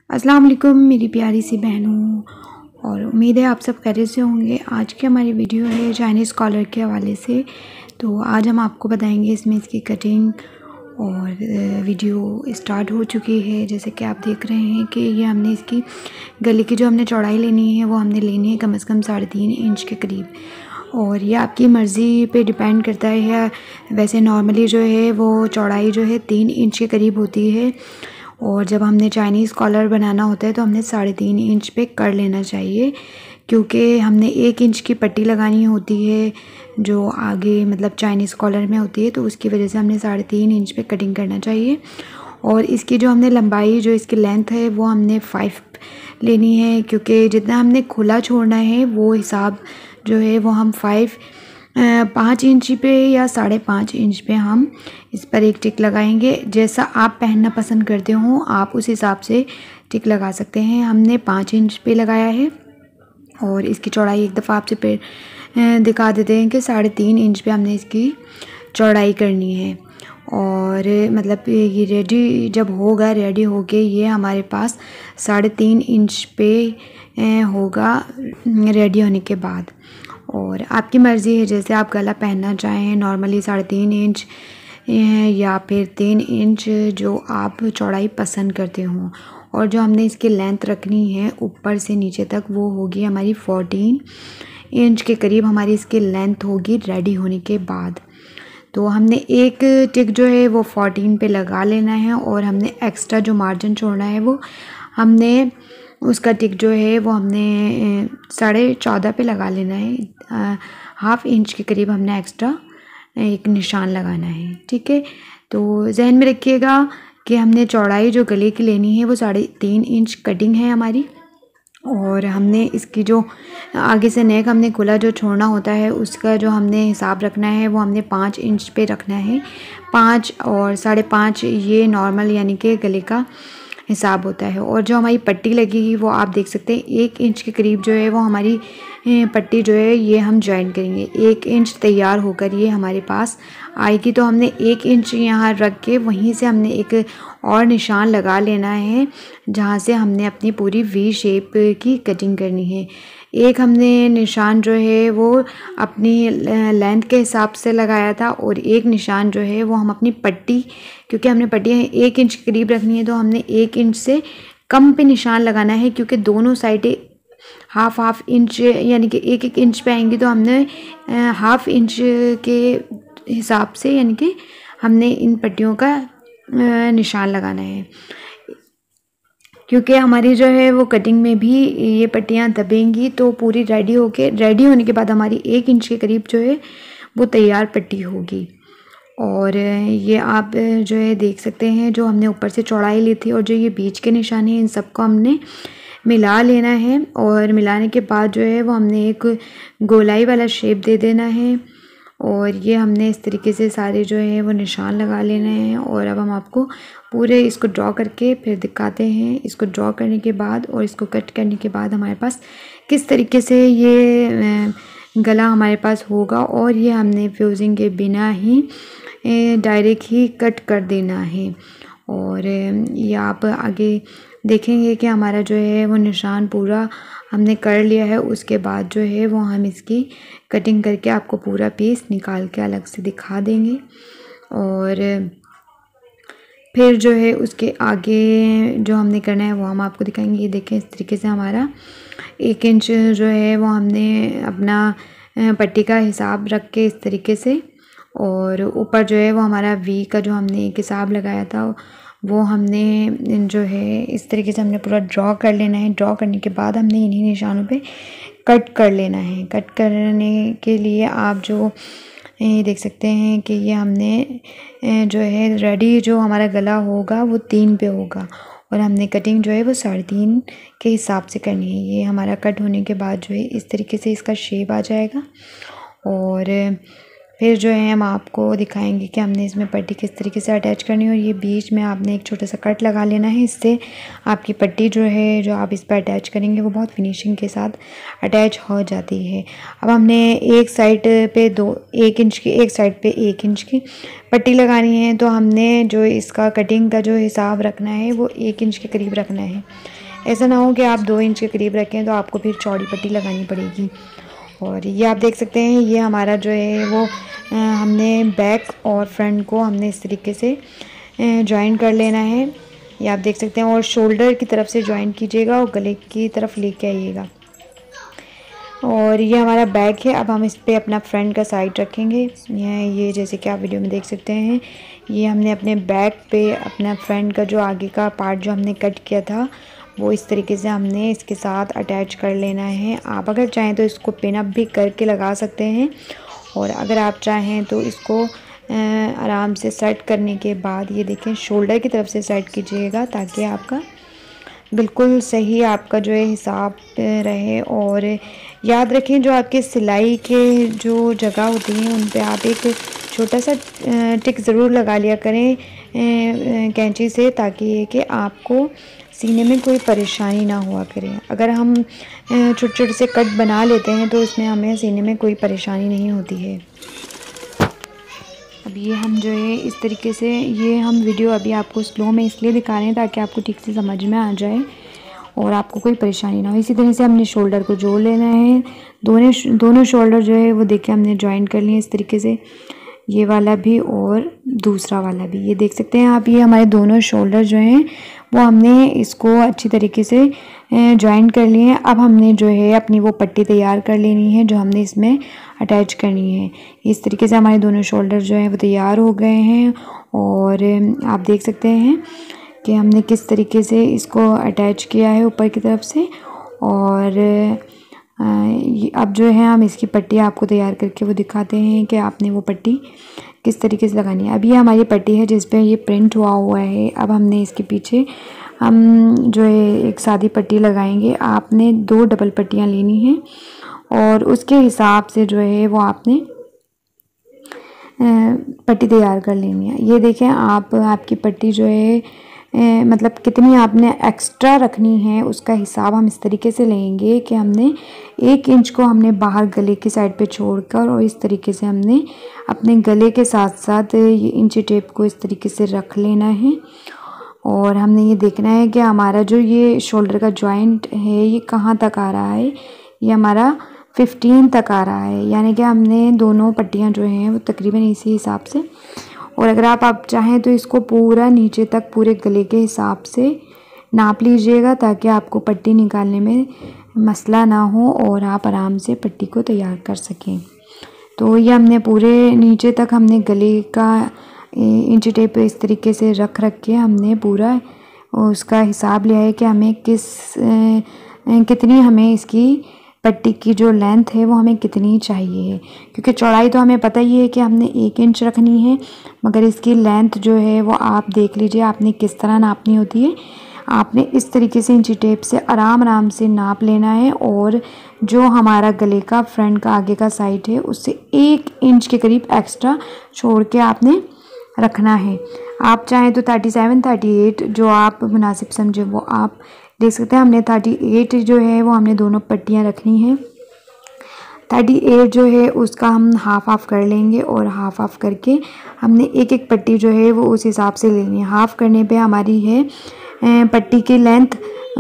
अस्सलाम वालेकुम मेरी प्यारी सी बहनों, और उम्मीद है आप सब खैरियत से होंगे। आज की हमारी वीडियो है चाइनीज़ कॉलर के हवाले से। तो आज हम आपको बताएंगे इसमें इसकी कटिंग, और वीडियो स्टार्ट हो चुकी है। जैसे कि आप देख रहे हैं कि ये हमने इसकी गले की जो हमने चौड़ाई लेनी है वो हमने लेनी है कम से कम 3.5 इंच के करीब, और ये आपकी मर्ज़ी पे डिपेंड करता है। या वैसे नॉर्मली जो है वो चौड़ाई जो है 3 इंच के करीब होती है, और जब हमने चाइनीज़ कॉलर बनाना होता है तो हमने 3.5 इंच पे कर लेना चाहिए, क्योंकि हमने 1 इंच की पट्टी लगानी होती है जो आगे मतलब चाइनीज़ कॉलर में होती है। तो उसकी वजह से हमने 3.5 इंच पे कटिंग करना चाहिए। और इसकी जो हमने लंबाई जो इसकी लेंथ है वो हमने 5 लेनी है, क्योंकि जितना हमने खुला छोड़ना है वो हिसाब जो है वो हम 5 इंच पे या 5.5 इंच पे हम इस पर एक टिक लगाएंगे। जैसा आप पहनना पसंद करते हो आप उस हिसाब से टिक लगा सकते हैं। हमने 5 इंच पे लगाया है, और इसकी चौड़ाई एक दफ़ा आपसे दिखा देते हैं कि 3.5 इंच पे हमने इसकी चौड़ाई करनी है। और मतलब ये रेडी जब होगा, रेडी होके ये हमारे पास 3.5 इंच पे होगा रेडी होने के बाद। और आपकी मर्ज़ी है, जैसे आप गला पहनना चाहें नॉर्मली 3.5 इंच या फिर 3 इंच जो आप चौड़ाई पसंद करते हो। और जो हमने इसकी लेंथ रखनी है ऊपर से नीचे तक वो होगी हमारी 14 इंच के करीब हमारी इसकी लेंथ होगी रेडी होने के बाद। तो हमने एक टिक जो है वो 14 पे लगा लेना है, और हमने एक्स्ट्रा जो मार्जिन छोड़ना है वो हमने उसका टिक जो है वो हमने 14.5 पे लगा लेना है। हाफ इंच के करीब हमने एक्स्ट्रा एक निशान लगाना है, ठीक है। तो जहन में रखिएगा कि हमने चौड़ाई जो गले की लेनी है वो 3.5 इंच कटिंग है हमारी, और हमने इसकी जो आगे से नेक हमने खुला जो छोड़ना होता है उसका जो हमने हिसाब रखना है वो हमने 5 इंच पे रखना है। 5 और 5.5 ये नॉर्मल यानी कि गले का हिसाब होता है। और जो हमारी पट्टी लगेगी वो आप देख सकते हैं 1 इंच के करीब जो है वो हमारी पट्टी जो है ये हम जॉइन करेंगे। 1 इंच तैयार होकर ये हमारे पास आएगी, तो हमने 1 इंच यहाँ रख के वहीं से हमने एक और निशान लगा लेना है जहाँ से हमने अपनी पूरी वी शेप की कटिंग करनी है। एक हमने निशान जो है वो अपनी लेंथ के हिसाब से लगाया था, और एक निशान जो है वो हम अपनी पट्टी, क्योंकि हमने पट्टियाँ 1 इंच के करीब रखनी है तो हमने 1 इंच से कम पे निशान लगाना है, क्योंकि दोनों साइडें हाफ इंच यानी कि 1 इंच पे आएंगी। तो हमने हाफ इंच के हिसाब से यानी कि हमने इन पट्टियों का निशान लगाना है, क्योंकि हमारी जो है वो कटिंग में भी ये पट्टियाँ दबेंगी। तो पूरी रेडी होने के बाद हमारी 1 इंच के करीब जो है वो तैयार पट्टी होगी। और ये आप जो है देख सकते हैं जो हमने ऊपर से चौड़ाई ली थी और जो ये बीच के निशान हैं इन सबको हमने मिला लेना है। और मिलाने के बाद जो है वो हमने एक गोलाई वाला शेप दे देना है, और ये हमने इस तरीके से सारे जो है वो निशान लगा लेने हैं। और अब हम आपको पूरे इसको ड्रॉ करके फिर दिखाते हैं। इसको ड्रॉ करने के बाद और इसको कट करने के बाद हमारे पास किस तरीके से ये गला हमारे पास होगा, और ये हमने फ्यूजिंग के बिना ही डायरेक्ट ही कट कर देना है। और ये आप आगे देखेंगे कि हमारा जो है वो निशान पूरा हमने कर लिया है। उसके बाद जो है वो हम इसकी कटिंग करके आपको पूरा पीस निकाल के अलग से दिखा देंगे। और फिर जो है उसके आगे जो हमने करना है वो हम आपको दिखाएंगे। ये देखें इस तरीके से हमारा 1 इंच जो है वो हमने अपना पट्टी का हिसाब रख के इस तरीके से, और ऊपर जो है वो हमारा वी का जो हमने एक हिसाब लगाया था वो हमने जो है इस तरीके से हमने पूरा ड्रॉ कर लेना है। ड्रॉ करने के बाद हमने इन्हीं निशानों पे कट कर लेना है। कट करने के लिए आप जो ये देख सकते हैं कि ये हमने जो है रेडी जो हमारा गला होगा वो 3 पे होगा, और हमने कटिंग जो है वो 3.5 के हिसाब से करनी है। ये हमारा कट होने के बाद जो है इस तरीके से इसका शेप आ जाएगा। और फिर जो है हम आपको दिखाएंगे कि हमने इसमें पट्टी किस तरीके से अटैच करनी है। और ये बीच में आपने एक छोटा सा कट लगा लेना है, इससे आपकी पट्टी जो है जो आप इस पर अटैच करेंगे वो बहुत फिनिशिंग के साथ अटैच हो जाती है। अब हमने एक साइड पे 1 इंच की, एक साइड पे 1 इंच की पट्टी लगानी है। तो हमने जो इसका कटिंग का जो हिसाब रखना है वो 1 इंच के करीब रखना है। ऐसा ना हो कि आप 2 इंच के करीब रखें तो आपको फिर चौड़ी पट्टी लगानी पड़ेगी। और ये आप देख सकते हैं, ये हमारा जो है वो हमने बैक और फ्रंट को हमने इस तरीके से जॉइन कर लेना है। ये आप देख सकते हैं। और शोल्डर की तरफ से जॉइन कीजिएगा और गले की तरफ लेके आइएगा। और ये हमारा बैक है। अब हम इस पे अपना फ्रंट का साइड रखेंगे। ये जैसे कि आप वीडियो में देख सकते हैं, ये हमने अपने बैक पे अपना फ्रंट का जो आगे का पार्ट जो हमने कट किया था वो इस तरीके से हमने इसके साथ अटैच कर लेना है। आप अगर चाहें तो इसको पिन अप भी करके लगा सकते हैं, और अगर आप चाहें तो इसको आराम से सेट करने के बाद ये देखें शोल्डर की तरफ से सेट कीजिएगा ताकि आपका बिल्कुल सही आपका जो है हिसाब रहे। और याद रखें जो आपके सिलाई के जो जगह होती हैं उन पे आप एक छोटा सा टिक ज़रूर लगा लिया करें कैंची से, ताकि ये कि आपको सीने में कोई परेशानी ना हुआ करे। अगर हम छोटे छोटे से कट बना लेते हैं तो इसमें हमें सीने में कोई परेशानी नहीं होती है। अब ये हम जो है इस तरीके से, ये हम वीडियो अभी आपको स्लो में इसलिए दिखा रहे हैं ताकि आपको ठीक से समझ में आ जाए और आपको कोई परेशानी ना हो। इसी तरह से हमने शोल्डर को जोड़ लेना है। दोनों शोल्डर जो है वो देखिए हमने जॉइन कर लिए इस तरीके से, ये वाला भी और दूसरा वाला भी। ये देख सकते हैं आप, ये हमारे दोनों शोल्डर जो हैं वो हमने इसको अच्छी तरीके से जॉइन कर लिए हैं। अब हमने जो है अपनी वो पट्टी तैयार कर लेनी है जो हमने इसमें अटैच करनी है। इस तरीके से हमारे दोनों शोल्डर जो हैं वो तैयार हो गए हैं। और आप देख सकते हैं कि हमने किस तरीके से इसको अटैच किया है ऊपर की तरफ से। और अब जो है हम इसकी पट्टी आपको तैयार करके वो दिखाते हैं कि आपने वो पट्टी किस तरीके से लगानी है। अब ये हमारी पट्टी है जिस पे ये प्रिंट हुआ है। अब हमने इसके पीछे हम जो है एक सादी पट्टी लगाएंगे। आपने 2 डबल पट्टियाँ लेनी हैं और उसके हिसाब से जो है वो आपने पट्टी तैयार कर लेनी है। ये देखें आप, आपकी पट्टी जो है मतलब कितनी आपने एक्स्ट्रा रखनी है उसका हिसाब हम इस तरीके से लेंगे कि हमने 1 इंच को हमने बाहर गले की साइड पे छोड़कर और इस तरीके से हमने अपने गले के साथ साथ ये इंची टेप को इस तरीके से रख लेना है। और हमने ये देखना है कि हमारा जो ये शोल्डर का जॉइंट है ये कहाँ तक आ रहा है। ये हमारा 15 तक आ रहा है, यानी कि हमने दोनों पट्टियाँ जो हैं वो तकरीबन इसी हिसाब से। और अगर आप चाहें तो इसको पूरा नीचे तक पूरे गले के हिसाब से नाप लीजिएगा ताकि आपको पट्टी निकालने में मसला ना हो और आप आराम से पट्टी को तैयार कर सकें। तो ये हमने पूरे नीचे तक हमने गले का इंची टेप इस तरीके से रख के हमने पूरा उसका हिसाब लिया है कि हमें कितनी हमें इसकी पट्टी की जो लेंथ है वो हमें कितनी चाहिए है। क्योंकि चौड़ाई तो हमें पता ही है कि हमने 1 इंच रखनी है, मगर इसकी लेंथ जो है वो आप देख लीजिए आपने किस तरह नापनी होती है। आपने इस तरीके से इंची टेप से आराम से नाप लेना है और जो हमारा गले का फ्रंट का आगे का साइड है उससे 1 इंच के करीब एक्स्ट्रा छोड़ के आपने रखना है। आप चाहें तो 37, 38 जो आप मुनासिब समझे वो आप देख सकते हैं। हमने 38 जो है वो हमने दोनों पट्टियाँ रखनी है। 38 जो है उसका हम हाफ कर लेंगे और हाफ करके हमने एक पट्टी जो है वो उस हिसाब से लेनी है। हाफ करने पे हमारी है पट्टी की लेंथ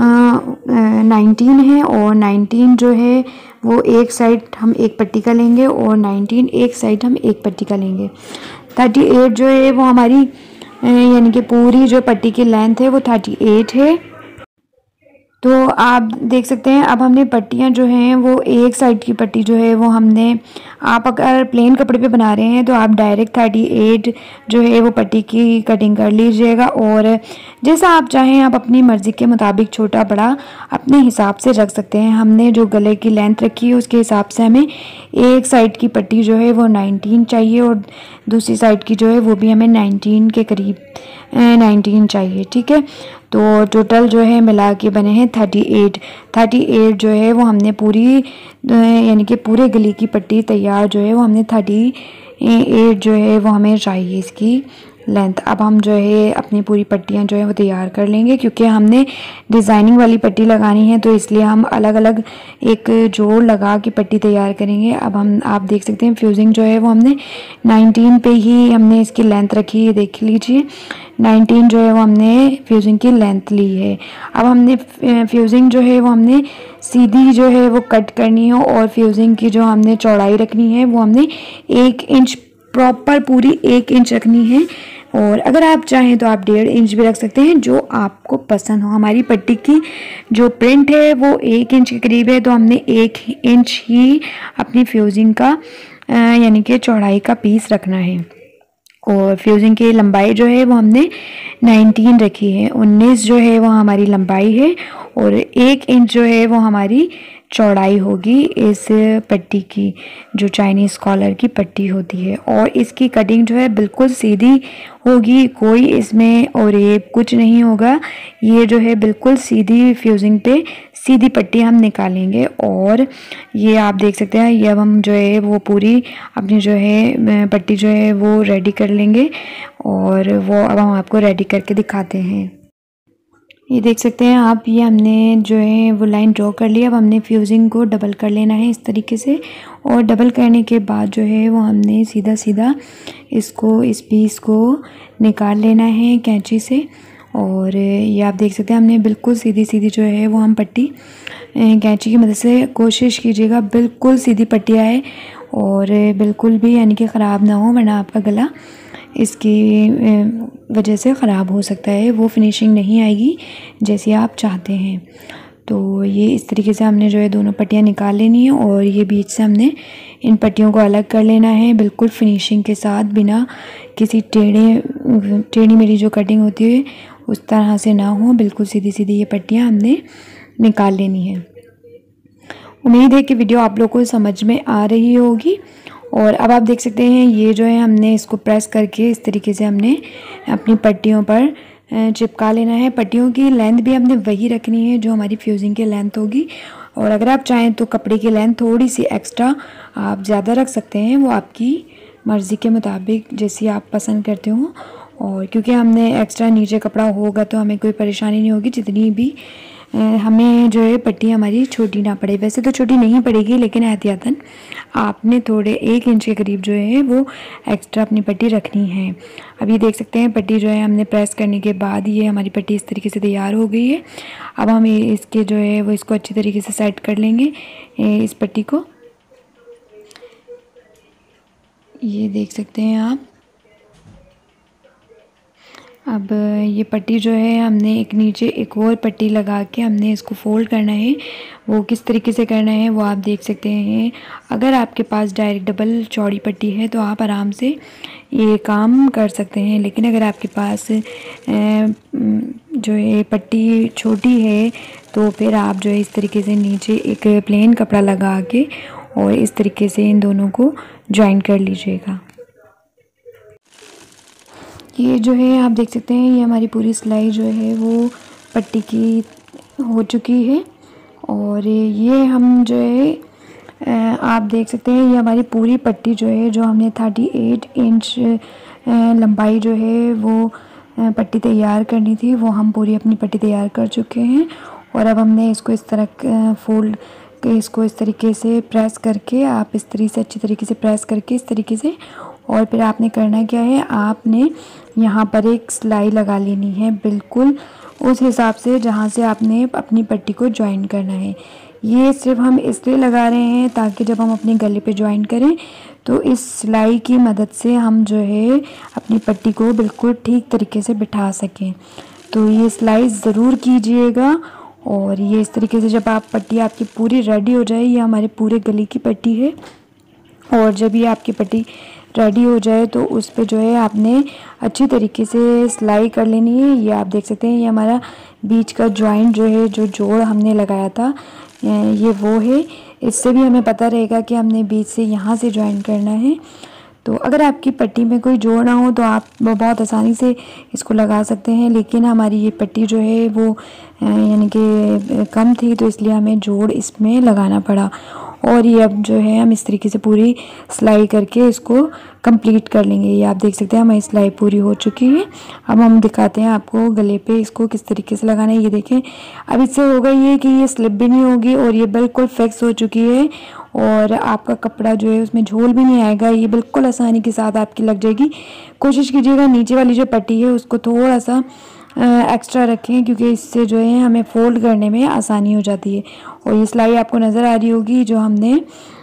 19 है और 19 जो है वो एक साइड हम एक पट्टी का लेंगे और 19 एक साइड हम एक पट्टी का लेंगे। 38 जो है वो हमारी यानी कि पूरी जो पट्टी की लेंथ है वो 38 है। तो आप देख सकते हैं अब हमने पट्टियाँ जो हैं वो एक साइड की पट्टी जो है वो हमने, आप अगर प्लेन कपड़े पे बना रहे हैं तो आप डायरेक्ट 38 जो है वो पट्टी की कटिंग कर लीजिएगा और जैसा आप चाहें आप अपनी मर्ज़ी के मुताबिक छोटा बड़ा अपने हिसाब से रख सकते हैं। हमने जो गले की लेंथ रखी है उसके हिसाब से हमें एक साइड की पट्टी जो है वो 19 चाहिए और दूसरी साइड की जो है वो भी हमें 19 के करीब 19 चाहिए। ठीक है, तो टोटल जो है मिला के बने हैं 38 जो है वो हमने पूरी यानी कि पूरे गले की पट्टी तैयार जो है वो हमने 8 जो है वो हमें चाहिए इसकी लेंथ। अब हम जो है अपनी पूरी पट्टियाँ जो है वो तैयार कर लेंगे, क्योंकि हमने डिज़ाइनिंग वाली पट्टी लगानी है तो इसलिए हम अलग अलग एक जोड़ लगा के पट्टी तैयार करेंगे। अब हम आप देख सकते हैं फ्यूजिंग जो है वो हमने 19 पे ही हमने इसकी लेंथ रखी है, देख लीजिए 19 जो है वो हमने फ्यूजिंग की लेंथ ली है। अब हमने फ्यूजिंग जो है वो हमने सीधी जो है वो कट करनी है और फ्यूजिंग की जो हमने चौड़ाई रखनी है वो हमने 1 इंच प्रॉपर पूरी 1 इंच रखनी है। और अगर आप चाहें तो आप 1.5 इंच भी रख सकते हैं, जो आपको पसंद हो। हमारी पट्टी की जो प्रिंट है वो 1 इंच के करीब है, तो हमने 1 इंच ही अपनी फ्यूजिंग का यानी कि चौड़ाई का पीस रखना है। और फ्यूजिंग की लंबाई जो है वो हमने 19 रखी है, 19 जो है वो हमारी लंबाई है और 1 इंच जो है वो हमारी चौड़ाई होगी इस पट्टी की, जो चाइनीज़ कॉलर की पट्टी होती है। और इसकी कटिंग जो है बिल्कुल सीधी होगी, कोई इसमें और ये कुछ नहीं होगा। ये जो है बिल्कुल सीधी फ्यूजिंग पे सीधी पट्टी हम निकालेंगे। और ये आप देख सकते हैं, ये अब हम जो है वो पूरी अपनी जो है पट्टी जो है वो रेडी कर लेंगे और वो अब हम आपको रेडी करके दिखाते हैं। ये देख सकते हैं आप, ये हमने जो है वो लाइन ड्रॉ कर लिया। अब हमने फ्यूजिंग को डबल कर लेना है इस तरीके से, और डबल करने के बाद जो है वो हमने सीधा सीधा इसको इस पीस को निकाल लेना है कैंची से। और ये आप देख सकते हैं हमने बिल्कुल सीधी सीधी जो है वो हम पट्टी कैंची की मदद से कोशिश कीजिएगा बिल्कुल सीधी पट्टी आए और बिल्कुल भी यानी कि ख़राब ना हो, वरना आपका गला इसकी वजह से ख़राब हो सकता है, वो फिनिशिंग नहीं आएगी जैसी आप चाहते हैं। तो ये इस तरीके से हमने जो है दोनों पट्टियाँ निकाल लेनी है और ये बीच से हमने इन पट्टियों को अलग कर लेना है बिल्कुल फिनिशिंग के साथ, बिना किसी टेढ़ी मेढ़ी जो कटिंग होती है उस तरह से ना हो, बिल्कुल सीधी सीधी ये पट्टियाँ हमने निकाल लेनी है। उम्मीद है कि वीडियो आप लोगों को समझ में आ रही होगी। और अब आप देख सकते हैं ये जो है हमने इसको प्रेस करके इस तरीके से हमने अपनी पट्टियों पर चिपका लेना है। पट्टियों की लेंथ भी हमने वही रखनी है जो हमारी फ्यूजिंग की लेंथ होगी। और अगर आप चाहें तो कपड़े की लेंथ थोड़ी सी एक्स्ट्रा आप ज़्यादा रख सकते हैं, वो आपकी मर्ज़ी के मुताबिक जैसी आप पसंद करते हो। और क्योंकि हमने एक्स्ट्रा नीचे कपड़ा होगा तो हमें कोई परेशानी नहीं होगी, जितनी भी हमें जो है पट्टी हमारी छोटी ना पड़े। वैसे तो छोटी नहीं पड़ेगी, लेकिन एहतियातन आपने थोड़े 1 इंच के करीब जो है वो एक्स्ट्रा अपनी पट्टी रखनी है। अब ये देख सकते हैं पट्टी जो है हमने प्रेस करने के बाद ये हमारी पट्टी इस तरीके से तैयार हो गई है। अब हम इसके जो है वो इसको अच्छी तरीके से सेट कर लेंगे इस पट्टी को। ये देख सकते हैं आप, अब ये पट्टी जो है हमने एक नीचे एक और पट्टी लगा के हमने इसको फोल्ड करना है। वो किस तरीके से करना है वो आप देख सकते हैं। अगर आपके पास डायरेक्ट डबल चौड़ी पट्टी है तो आप आराम से ये काम कर सकते हैं, लेकिन अगर आपके पास जो है पट्टी छोटी है तो फिर आप जो है इस तरीके से नीचे एक प्लेन कपड़ा लगा के और इस तरीके से इन दोनों को जॉइन कर लीजिएगा। ये जो है आप देख सकते हैं ये हमारी पूरी सिलाई जो है वो पट्टी की हो चुकी है। और ये हम जो है आप देख सकते हैं ये हमारी पूरी पट्टी जो है, जो हमने 38 इंच लंबाई जो है वो पट्टी तैयार करनी थी, वो हम पूरी अपनी पट्टी तैयार कर चुके हैं। और अब हमने इसको इस तरह फोल्ड के इसको इस तरीके से प्रेस करके, आप इस तरीके से अच्छी तरीके से प्रेस करके इस तरीके से, और फिर आपने करना क्या है, आपने यहाँ पर एक सिलाई लगा लेनी है बिल्कुल उस हिसाब से जहाँ से आपने अपनी पट्टी को ज्वाइन करना है। ये सिर्फ हम इसलिए लगा रहे हैं ताकि जब हम अपने गले पे ज्वाइन करें तो इस सिलाई की मदद से हम जो है अपनी पट्टी को बिल्कुल ठीक तरीके से बिठा सकें। तो ये सिलाई ज़रूर कीजिएगा। और ये इस तरीके से जब आप पट्टी आपकी पूरी रेडी हो जाए, ये हमारे पूरे गले की पट्टी है, और जब ये आपकी पट्टी रेडी हो जाए तो उस पे जो है आपने अच्छी तरीके से सिलाई कर लेनी है। ये आप देख सकते हैं ये हमारा बीच का जॉइंट जो है, जो जोड़ हमने लगाया था ये वो है। इससे भी हमें पता रहेगा कि हमने बीच से यहाँ से ज्वाइन करना है। तो अगर आपकी पट्टी में कोई जोड़ ना हो तो आप बहुत आसानी से इसको लगा सकते हैं, लेकिन हमारी ये पट्टी जो है वो यानी कि कम थी, तो इसलिए हमें जोड़ इसमें लगाना पड़ा। और ये अब जो है हम इस तरीके से पूरी सिलाई करके इसको कंप्लीट कर लेंगे। ये आप देख सकते हैं हमारी सिलाई पूरी हो चुकी है। अब हम दिखाते हैं आपको गले पे इसको किस तरीके से लगाना है। ये देखें, अब इससे होगा ये कि ये स्लिप भी नहीं होगी और ये बिल्कुल फिक्स हो चुकी है, और आपका कपड़ा जो है उसमें झोल भी नहीं आएगा। ये बिल्कुल आसानी के साथ आपकी लग जाएगी। कोशिश कीजिएगा नीचे वाली जो पट्टी है उसको थोड़ा सा एक्स्ट्रा रखें, क्योंकि इससे जो है हमें फोल्ड करने में आसानी हो जाती है। और ये सिलाई आपको नज़र आ रही होगी जो हमने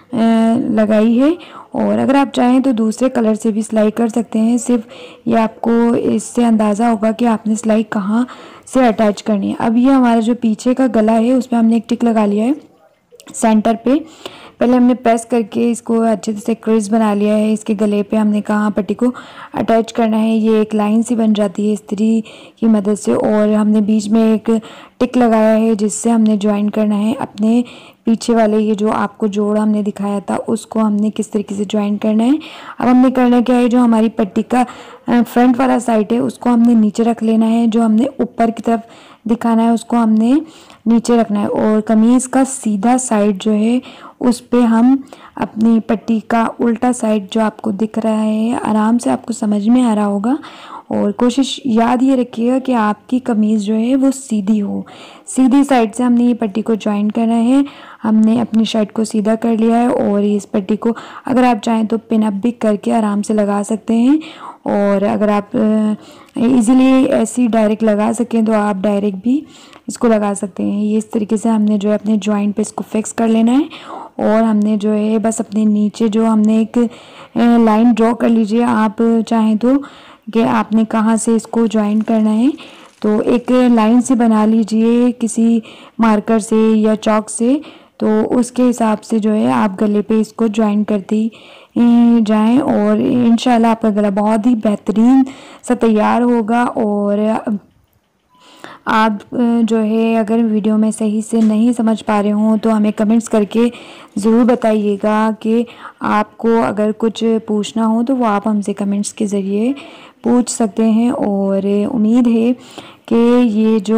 लगाई है। और अगर आप चाहें तो दूसरे कलर से भी सिलाई कर सकते हैं। सिर्फ ये आपको इससे अंदाज़ा होगा कि आपने सिलाई कहाँ से अटैच करनी है। अब ये हमारा जो पीछे का गला है उसमें हमने एक टिक लगा लिया है सेंटर पे। पहले हमने प्रेस करके इसको अच्छे से क्रीज बना लिया है। इसके गले पे हमने कहाँ पट्टी को अटैच करना है। ये एक लाइन सी बन जाती है इस्त्री की मदद से, और हमने बीच में एक टिक लगाया है जिससे हमने ज्वाइन करना है अपने पीछे वाले ये जो आपको जोड़ हमने दिखाया था उसको हमने किस तरीके से ज्वाइन करना है। अब हमने करना क्या है, जो हमारी पट्टी का फ्रंट वाला साइड है उसको हमने नीचे रख लेना है, जो हमने ऊपर की तरफ दिखाना है उसको हमने नीचे रखना है। और कमीज़ का सीधा साइड जो है उस पे हम अपनी पट्टी का उल्टा साइड जो आपको दिख रहा है, आराम से आपको समझ में आ रहा होगा। और कोशिश याद ये रखिएगा कि आपकी कमीज़ जो है वो सीधी हो। सीधी साइड से हमने ये पट्टी को ज्वाइन करना है। हमने अपनी शर्ट को सीधा कर लिया है, और इस पट्टी को अगर आप चाहें तो पिन अप भी करके आराम से लगा सकते हैं। और अगर आप इजीली ऐसी डायरेक्ट लगा सकें तो आप डायरेक्ट भी इसको लगा सकते हैं। ये इस तरीके से हमने जो है अपने जॉइंट पे इसको फिक्स कर लेना है। और हमने जो है बस अपने नीचे जो हमने एक लाइन ड्रॉ कर लीजिए। आप चाहें तो कि आपने कहाँ से इसको ज्वाइन करना है, तो एक लाइन से बना लीजिए किसी मार्कर से या चॉक से। तो उसके हिसाब से जो है आप गले पे इसको ज्वाइन करते जाएं, और इंशाल्लाह आपका गला बहुत ही बेहतरीन सा तैयार होगा। और आप जो है अगर वीडियो में सही से नहीं समझ पा रहे हों तो हमें कमेंट्स करके ज़रूर बताइएगा। कि आपको अगर कुछ पूछना हो तो वो आप हमसे कमेंट्स के ज़रिए पूछ सकते हैं। और उम्मीद है कि ये जो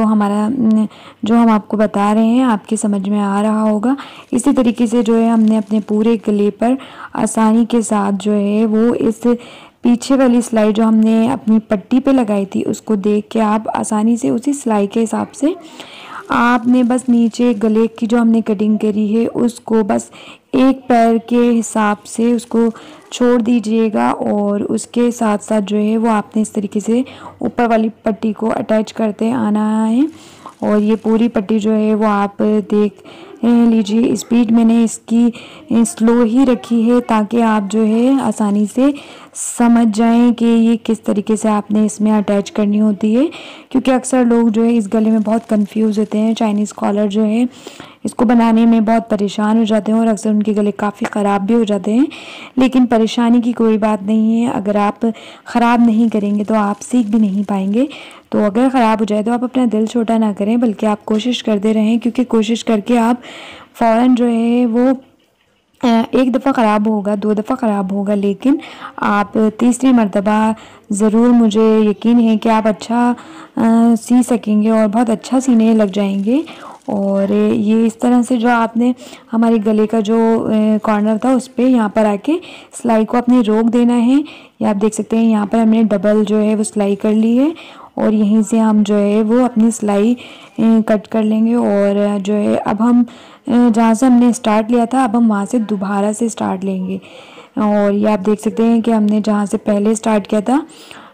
हम आपको बता रहे हैं आपकी समझ में आ रहा होगा। इसी तरीके से जो है हमने अपने पूरे गले पर आसानी के साथ जो है वो इस पीछे वाली सिलाई जो हमने अपनी पट्टी पे लगाई थी उसको देख के आप आसानी से उसी सिलाई के हिसाब से आपने बस नीचे गले की जो हमने कटिंग करी है उसको बस एक पैर के हिसाब से उसको छोड़ दीजिएगा, और उसके साथ साथ जो है वो आपने इस तरीके से ऊपर वाली पट्टी को अटैच करते आना है। और ये पूरी पट्टी जो है वो आप देख लीजिए। स्पीड मैंने इसकी स्लो ही रखी है ताकि आप जो है आसानी से समझ जाएं कि ये किस तरीके से आपने इसमें अटैच करनी होती है। क्योंकि अक्सर लोग जो है इस गले में बहुत कंफ्यूज होते हैं। चाइनीज़ कॉलर जो है इसको बनाने में बहुत परेशान हो जाते हैं, और अक्सर उनके गले काफ़ी ख़राब भी हो जाते हैं। लेकिन परेशानी की कोई बात नहीं है। अगर आप ख़राब नहीं करेंगे तो आप सीख भी नहीं पाएंगे। तो अगर ख़राब हो जाए तो आप अपना दिल छोटा ना करें, बल्कि आप कोशिश करते रहें, क्योंकि कोशिश करके आप फ़ौरन जो है वो एक दफ़ा ख़राब होगा, 2 दफ़ा ख़राब होगा, लेकिन आप तीसरी मर्तबा ज़रूर, मुझे यकीन है कि आप अच्छा सी सकेंगे और बहुत अच्छा सीने लग जाएंगे। और ये इस तरह से जो आपने हमारे गले का जो कॉर्नर था उस पर यहाँ पर आके सिलाई को अपने रोक देना है। ये आप देख सकते हैं यहाँ पर हमने डबल जो है वो सिलाई कर ली है, और यहीं से हम जो है वो अपनी सिलाई कट कर लेंगे। और जो है अब हम जहाँ से हमने स्टार्ट लिया था अब हम वहाँ से दोबारा से स्टार्ट लेंगे। और ये आप देख सकते हैं कि हमने जहाँ से पहले स्टार्ट किया था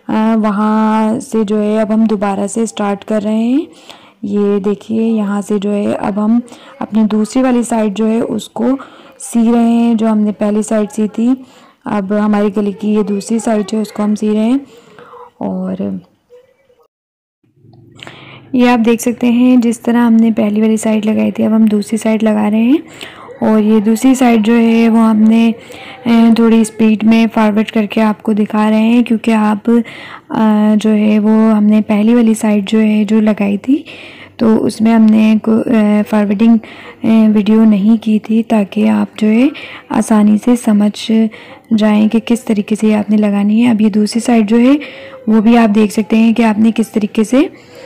वहाँ से जो है अब हम दोबारा से स्टार्ट कर रहे हैं। ये देखिए यहाँ से जो है अब हम अपनी दूसरी वाली साइड जो है उसको सी रहे हैं, जो हमने पहली साइड सी थी। अब हमारी गले की ये दूसरी साइड है उसको हम सी रहे हैं। और ये आप देख सकते हैं जिस तरह हमने पहली वाली साइड लगाई थी अब हम दूसरी साइड लगा रहे हैं। और ये दूसरी साइड जो है वो हमने थोड़ी स्पीड में फॉरवर्ड करके आपको दिखा रहे हैं, क्योंकि आप जो है वो हमने पहली वाली साइड जो है जो लगाई थी तो उसमें हमने फॉरवर्डिंग वीडियो नहीं की थी, ताकि आप जो है आसानी से समझ जाएं कि किस तरीके से आपने लगानी है। अब ये दूसरी साइड जो है वो भी आप देख सकते हैं कि आपने किस तरीके से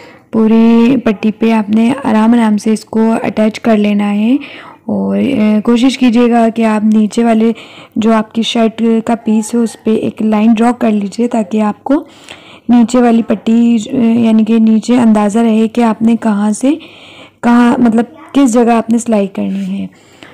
पूरी पट्टी पे आपने आराम आराम से इसको अटैच कर लेना है। और कोशिश कीजिएगा कि आप नीचे वाले जो आपकी शर्ट का पीस है उस पर एक लाइन ड्रॉ कर लीजिए, ताकि आपको नीचे वाली पट्टी यानी कि नीचे अंदाज़ा रहे कि आपने कहाँ से कहाँ मतलब किस जगह आपने सिलाई करनी है।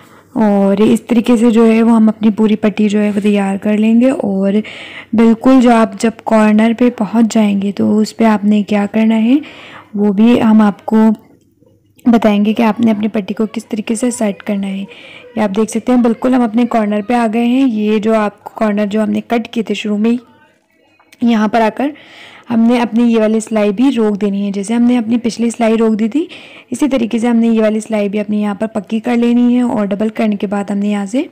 और इस तरीके से जो है वो हम अपनी पूरी पट्टी जो है वो तैयार कर लेंगे। और बिल्कुल जब कॉर्नर पे पहुंच जाएंगे तो उस पर आपने क्या करना है वो भी हम आपको बताएंगे कि आपने अपनी पट्टी को किस तरीके से सेट करना है। ये आप देख सकते हैं बिल्कुल हम अपने कॉर्नर पे आ गए हैं। ये जो आपको कॉर्नर जो हमने कट किए थे शुरू में ही, यहाँ पर आकर हमने अपनी ये वाली सिलाई भी रोक देनी है। जैसे हमने अपनी पिछली सिलाई रोक दी थी, इसी तरीके से हमने ये वाली सिलाई भी अपनी यहाँ पर पक्की कर लेनी है। और डबल करने के बाद हमने यहाँ से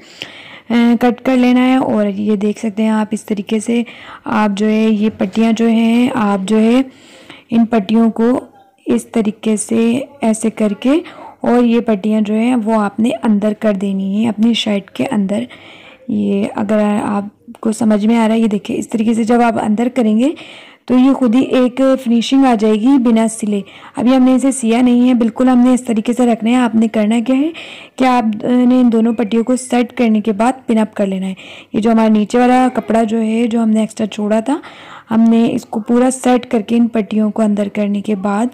कट कर लेना है। और ये देख सकते हैं आप इस तरीके से आप जो है ये पट्टियाँ जो हैं आप जो है इन पट्टियों को इस तरीके से ऐसे करके और ये पट्टियाँ जो हैं वो आपने अंदर कर देनी है अपनी शर्ट के अंदर। ये अगर आपको समझ में आ रहा है, ये देखिए इस तरीके से जब आप अंदर करेंगे तो ये खुद ही एक फिनिशिंग आ जाएगी बिना सिले। अभी हमने इसे सिया नहीं है, बिल्कुल हमने इस तरीके से रखना है। आपने करना क्या है कि आपने इन दोनों पट्टियों को सेट करने के बाद पिन अप कर लेना है। ये जो हमारा नीचे वाला कपड़ा जो है जो हमने एक्स्ट्रा छोड़ा था, हमने इसको पूरा सेट करके इन पट्टियों को अंदर करने के बाद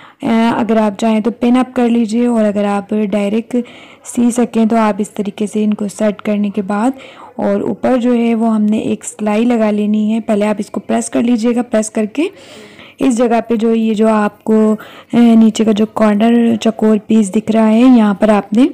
अगर आप चाहें तो पिन अप कर लीजिए, और अगर आप डायरेक्ट सी सकें तो आप इस तरीके से इनको सेट करने के बाद और ऊपर जो है वो हमने एक सिलाई लगा लेनी है। पहले आप इसको प्रेस कर लीजिएगा, प्रेस करके इस जगह पे जो ये जो आपको नीचे का जो कॉर्नर चकोर पीस दिख रहा है, यहाँ पर आपने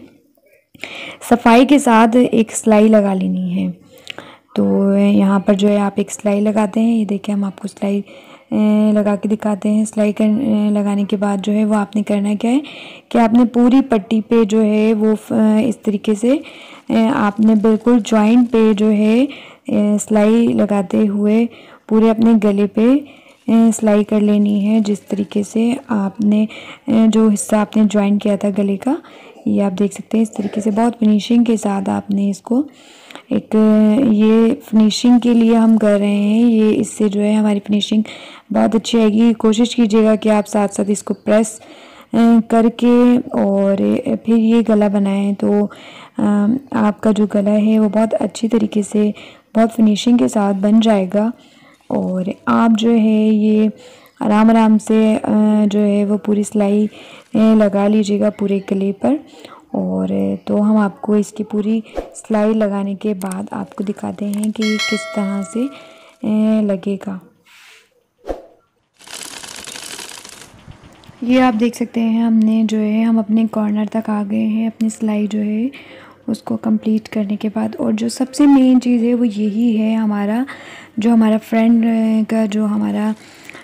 सफाई के साथ एक सिलाई लगा लेनी है। तो यहाँ पर जो है आप एक सिलाई लगाते हैं। ये देखिए हम आपको सिलाई लगा के दिखाते हैं। सिलाई लगाने के बाद जो है वो आपने करना क्या है कि आपने पूरी पट्टी पे जो है वो इस तरीके से आपने बिल्कुल जॉइंट पे जो है सिलाई लगाते हुए पूरे अपने गले पे सिलाई कर लेनी है। जिस तरीके से आपने जो हिस्सा आपने जॉइन किया था गले का, ये आप देख सकते हैं इस तरीके से बहुत फिनिशिंग के साथ आपने इसको एक ये फिनिशिंग के लिए हम कर रहे हैं। ये इससे जो है हमारी फिनिशिंग बहुत अच्छी आएगी। कोशिश कीजिएगा कि आप साथ साथ इसको प्रेस करके और फिर ये गला बनाएं, तो आपका जो गला है वो बहुत अच्छी तरीके से बहुत फिनिशिंग के साथ बन जाएगा। और आप जो है ये आराम आराम से जो है वो पूरी सिलाई लगा लीजिएगा पूरे गले पर। और तो हम आपको इसकी पूरी सिलाई लगाने के बाद आपको दिखाते हैं कि ये किस तरह से लगेगा। ये आप देख सकते हैं हमने जो है हम अपने कॉर्नर तक आ गए हैं अपनी सिलाई जो है उसको कंप्लीट करने के बाद। और जो सबसे मेन चीज़ है वो यही है, हमारा फ्रंट का जो हमारा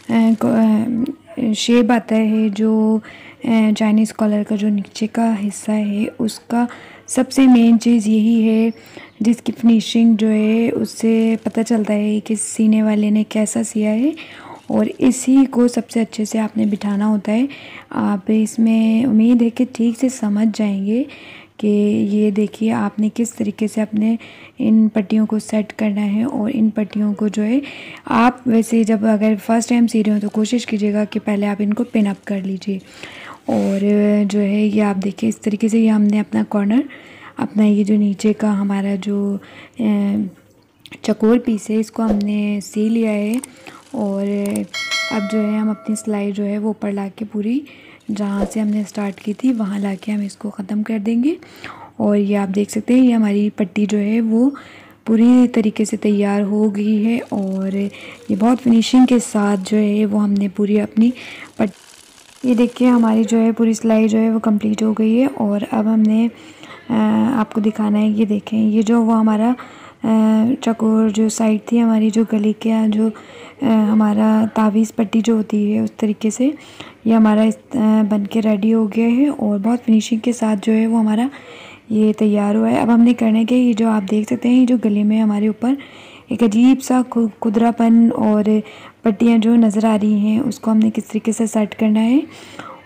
शेप आता है, जो चाइनीज़ कॉलर का जो नीचे का हिस्सा है उसका सबसे मेन चीज़ यही है, जिसकी फिनिशिंग जो है उससे पता चलता है कि सीने वाले ने कैसा सिया है। और इसी को सबसे अच्छे से आपने बिठाना होता है। आप इसमें उम्मीद है कि ठीक से समझ जाएंगे कि ये देखिए आपने किस तरीके से अपने इन पट्टियों को सेट करना है। और इन पट्टियों को जो है आप वैसे जब अगर फर्स्ट टाइम सी रहे हो तो कोशिश कीजिएगा कि पहले आप इनको पिन अप कर लीजिए। और जो है ये आप देखिए इस तरीके से ये हमने अपना कॉर्नर, अपना ये जो नीचे का हमारा जो चकोर पीस है इसको हमने सी लिया है। और अब जो है हम अपनी सिलाई जो है वो ऊपर ला के पूरी जहाँ से हमने स्टार्ट की थी वहाँ ला के हम इसको ख़त्म कर देंगे। और ये आप देख सकते हैं ये हमारी पट्टी जो है वो पूरी तरीके से तैयार हो गई है। और ये बहुत फिनिशिंग के साथ जो है वो हमने पूरी अपनी ये देखिए हमारी जो है पूरी सिलाई जो है वो कंप्लीट हो गई है। और अब हमने आपको दिखाना है, ये देखें ये जो वो हमारा चकोर जो साइड थी हमारी जो गले के जो हमारा तावीज़ पट्टी जो होती है उस तरीके से ये हमारा बन के रेडी हो गया है। और बहुत फिनिशिंग के साथ जो है वो हमारा ये तैयार हुआ है। अब हमने करने के ये जो आप देख सकते हैं ये जो गले में हमारे ऊपर एक अजीब सा खुदरापन और पट्टियाँ जो नज़र आ रही हैं उसको हमने किस तरीके से सेट करना है।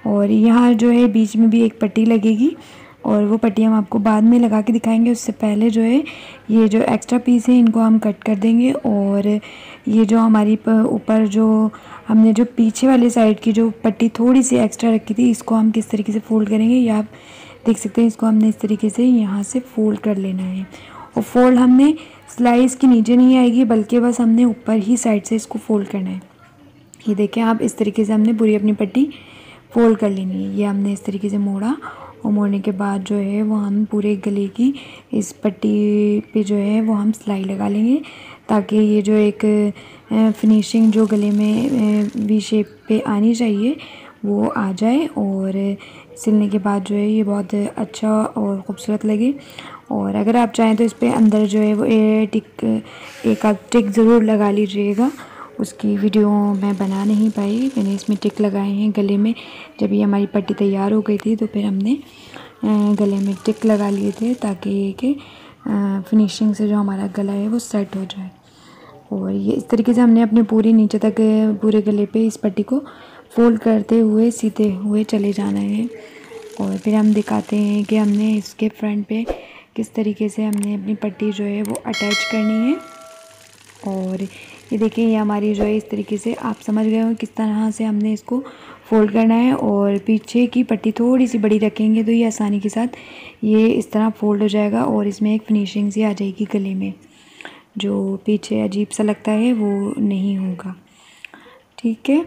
और यहाँ जो है बीच में भी एक पट्टी लगेगी और वो पट्टी हम आपको बाद में लगा के दिखाएंगे। उससे पहले जो है ये जो एक्स्ट्रा पीस है इनको हम कट कर देंगे। और ये जो हमारी ऊपर जो हमने जो पीछे वाले साइड की जो पट्टी थोड़ी सी एक्स्ट्रा रखी थी, इसको हम किस तरीके से फ़ोल्ड करेंगे ये आप देख सकते हैं। इसको हमने इस तरीके से यहाँ से फ़ोल्ड कर लेना है और फोल्ड हमने सिलाई इसकी नीचे नहीं आएगी, बल्कि बस हमने ऊपर ही साइड से इसको फ़ोल्ड करना है। ये देखें आप, इस तरीके से हमने पूरी अपनी पट्टी फ़ोल्ड कर लेनी है। ये हमने इस तरीके से मोड़ा और मोड़ने के बाद जो है वो हम पूरे गले की इस पट्टी पे जो है वो हम सिलाई लगा लेंगे, ताकि ये जो एक फिनिशिंग जो गले में वी शेप पे आनी चाहिए वो आ जाए और सिलने के बाद जो है ये बहुत अच्छा और ख़ूबसूरत लगे। और अगर आप चाहें तो इस पर अंदर जो है वो एक आध टिक ज़रूर लगा लीजिएगा। उसकी वीडियो मैं बना नहीं पाई, मैंने इसमें टिक लगाए हैं गले में। जब ये हमारी पट्टी तैयार हो गई थी तो फिर हमने गले में टिक लगा लिए थे, ताकि कि फिनिशिंग से जो हमारा गला है वो सेट हो जाए। और ये इस तरीके से हमने अपने पूरी नीचे तक पूरे गले पे इस पट्टी को फोल्ड करते हुए सीते हुए चले जाना है। और फिर हम दिखाते हैं कि हमने इसके फ्रंट पे किस तरीके से हमने अपनी पट्टी जो है वो अटैच करनी है। और ये देखिए ये हमारी जो है इस तरीके से आप समझ गए हो किस तरह से हमने इसको फ़ोल्ड करना है। और पीछे की पट्टी थोड़ी सी बड़ी रखेंगे तो ये आसानी के साथ ये इस तरह फ़ोल्ड हो जाएगा और इसमें एक फिनिशिंग सी आ जाएगी गले में। जो पीछे अजीब सा लगता है वो नहीं होगा, ठीक है।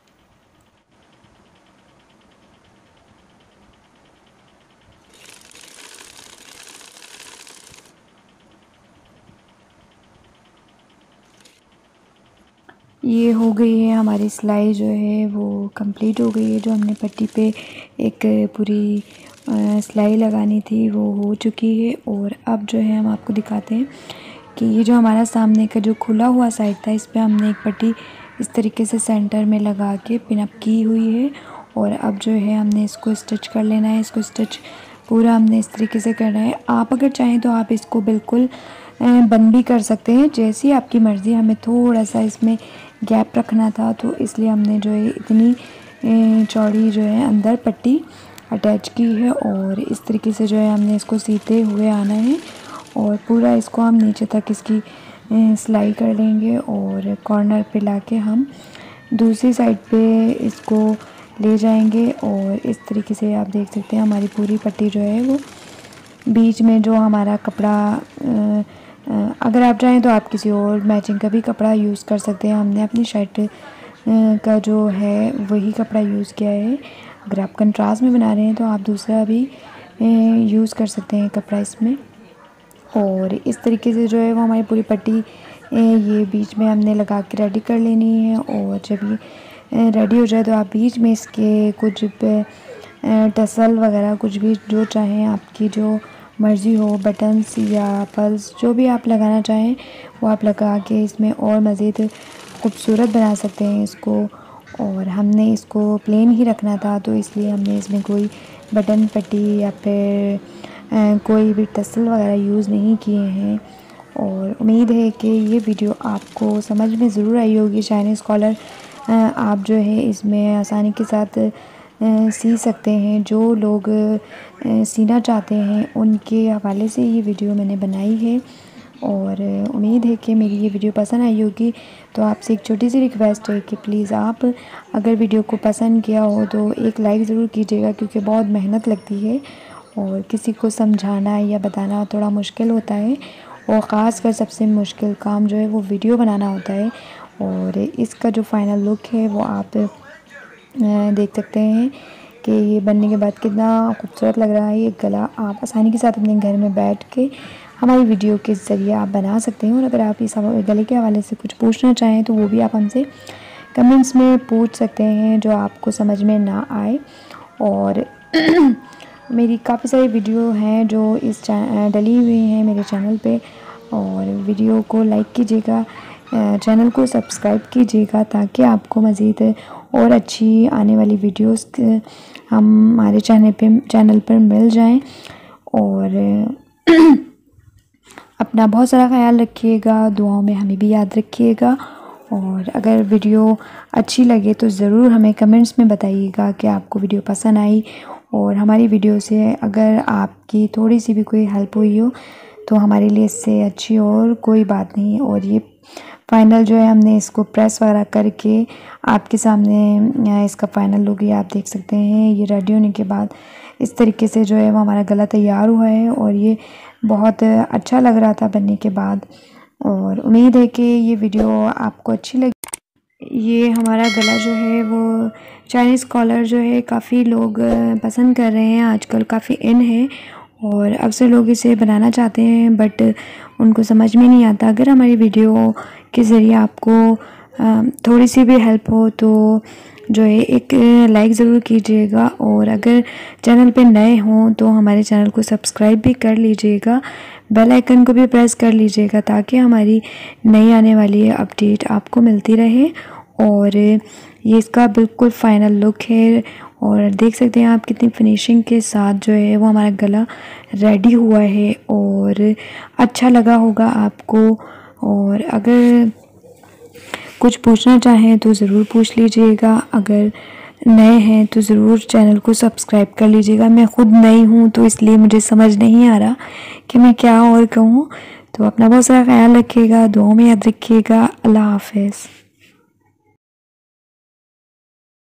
ये हो गई है हमारी सिलाई जो है वो कंप्लीट हो गई है। जो हमने पट्टी पे एक पूरी सिलाई लगानी थी वो हो चुकी है। और अब जो है हम आपको दिखाते हैं कि ये जो हमारा सामने का जो खुला हुआ साइड था, इस पे हमने एक पट्टी इस तरीके से सेंटर में लगा के पिन अप की हुई है। और अब जो है हमने इसको स्टिच कर लेना है। इसको स्टिच पूरा हमने इस तरीके से करना है। आप अगर चाहें तो आप इसको बिल्कुल बंद भी कर सकते हैं, जैसी आपकी मर्ज़ी। हमें थोड़ा सा इसमें गैप रखना था तो इसलिए हमने जो है इतनी चौड़ी जो है अंदर पट्टी अटैच की है। और इस तरीके से जो है हमने इसको सीते हुए आना है और पूरा इसको हम नीचे तक इसकी सिलाई कर लेंगे। और कॉर्नर पे लाके हम दूसरी साइड पे इसको ले जाएंगे। और इस तरीके से आप देख सकते हैं हमारी पूरी पट्टी जो है वो बीच में जो हमारा कपड़ा अगर आप चाहें तो आप किसी और मैचिंग का भी कपड़ा यूज़ कर सकते हैं। हमने अपनी शर्ट का जो है वही कपड़ा यूज़ किया है। अगर आप कंट्रास्ट में बना रहे हैं तो आप दूसरा भी यूज़ कर सकते हैं कपड़ा इसमें। और इस तरीके से जो है वो हमारी पूरी पट्टी ये बीच में हमने लगा के रेडी कर लेनी है। और जब ये रेडी हो जाए तो आप बीच में इसके कुछ टसल वगैरह कुछ भी जो चाहें, आपकी जो मर्ज़ी हो, बटन्स या पल्स जो भी आप लगाना चाहें वो आप लगा के इसमें और मज़ीद खूबसूरत बना सकते हैं इसको। और हमने इसको प्लेन ही रखना था तो इसलिए हमने इसमें कोई बटन पट्टी या फिर कोई भी टसल वगैरह यूज़ नहीं किए हैं। और उम्मीद है कि ये वीडियो आपको समझ में ज़रूर आई होगी। चाइनीज़ कॉलर आप जो है इसमें आसानी के साथ सी सकते हैं। जो लोग सीना चाहते हैं उनके हवाले से ये वीडियो मैंने बनाई है। और उम्मीद है कि मेरी ये वीडियो पसंद आई होगी। तो आपसे एक छोटी सी रिक्वेस्ट है कि प्लीज़ आप अगर वीडियो को पसंद किया हो तो एक लाइक ज़रूर कीजिएगा, क्योंकि बहुत मेहनत लगती है और किसी को समझाना या बताना थोड़ा मुश्किल होता है। और ख़ास कर सबसे मुश्किल काम जो है वो वीडियो बनाना होता है। और इसका जो फाइनल लुक है वो आप देख सकते हैं कि ये बनने के बाद कितना खूबसूरत लग रहा है। ये गला आप आसानी के साथ अपने घर में बैठ के हमारी वीडियो के ज़रिए आप बना सकते हैं। और अगर आप इस गले के हवाले से कुछ पूछना चाहें तो वो भी आप हमसे कमेंट्स में पूछ सकते हैं जो आपको समझ में ना आए। और मेरी काफ़ी सारी वीडियो हैं जो डली हुई हैं मेरे चैनल पे। और वीडियो को लाइक कीजिएगा, चैनल को सब्सक्राइब कीजिएगा, ताकि आपको मज़ीद और अच्छी आने वाली वीडियोस हमारे चैनल पर मिल जाएं। और अपना बहुत सारा ख्याल रखिएगा, दुआओं में हमें भी याद रखिएगा। और अगर वीडियो अच्छी लगे तो ज़रूर हमें कमेंट्स में बताइएगा कि आपको वीडियो पसंद आई। और हमारी वीडियो से अगर आपकी थोड़ी सी भी कोई हेल्प हुई हो तो हमारे लिए इससे अच्छी और कोई बात नहीं है। और ये फाइनल जो है हमने इसको प्रेस वगैरह करके आपके सामने इसका फाइनल लुक ये आप देख सकते हैं। ये रेडी होने के बाद इस तरीके से जो है वो हमारा गला तैयार हुआ है और ये बहुत अच्छा लग रहा था बनने के बाद। और उम्मीद है कि ये वीडियो आपको अच्छी लगी। ये हमारा गला जो है वो चाइनीज़ कॉलर जो है काफ़ी लोग पसंद कर रहे हैं, आजकल काफ़ी इन है और अक्सर लोग इसे बनाना चाहते हैं बट उनको समझ में नहीं आता। अगर हमारी वीडियो के ज़रिए आपको थोड़ी सी भी हेल्प हो तो जो है एक लाइक ज़रूर कीजिएगा। और अगर चैनल पे नए हों तो हमारे चैनल को सब्सक्राइब भी कर लीजिएगा, बेल आइकन को भी प्रेस कर लीजिएगा ताकि हमारी नई आने वाली अपडेट आपको मिलती रहे। और ये इसका बिल्कुल फाइनल लुक है और देख सकते हैं आप कितनी फिनिशिंग के साथ जो है वो हमारा गला रेडी हुआ है और अच्छा लगा होगा आपको। और अगर कुछ पूछना चाहें तो ज़रूर पूछ लीजिएगा, अगर नए हैं तो ज़रूर चैनल को सब्सक्राइब कर लीजिएगा। मैं ख़ुद नई हूँ तो इसलिए मुझे समझ नहीं आ रहा कि मैं क्या और कहूँ। तो अपना बहुत सारा ख्याल रखिएगा, दुआओं में याद रखिएगा। अल्लाह हाफ़िज़।